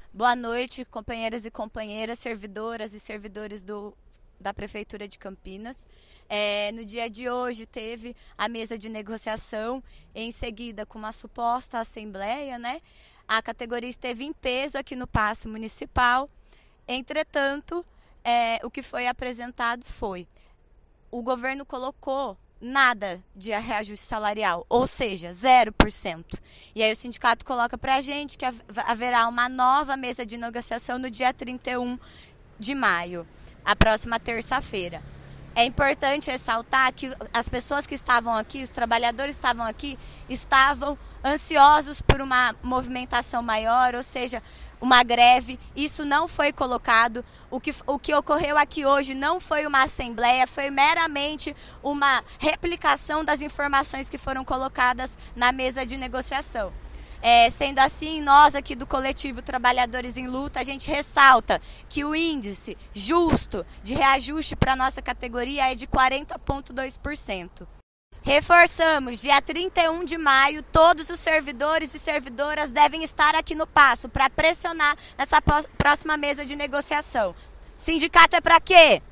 Boa noite, companheiras e companheiras, servidoras e servidores da Prefeitura de Campinas. No dia de hoje teve a mesa de negociação, em seguida com uma suposta assembleia, né? A categoria esteve em peso aqui no Paço Municipal. Entretanto, o que foi apresentado foi: o governo colocou nada de reajuste salarial, ou seja, 0%. E aí o sindicato coloca para a gente que haverá uma nova mesa de negociação no dia 31 de maio, a próxima terça-feira. É importante ressaltar que as pessoas que estavam aqui, os trabalhadores que estavam aqui, estavam ansiosos por uma movimentação maior, ou seja, uma greve. Isso não foi colocado. O que ocorreu aqui hoje não foi uma assembleia, foi meramente uma replicação das informações que foram colocadas na mesa de negociação. Sendo assim, nós aqui do coletivo Trabalhadores em Luta, a gente ressalta que o índice justo de reajuste para a nossa categoria é de 40,2%. Reforçamos, dia 31 de maio, todos os servidores e servidoras devem estar aqui no Paço para pressionar nessa próxima mesa de negociação. Sindicato é para quê?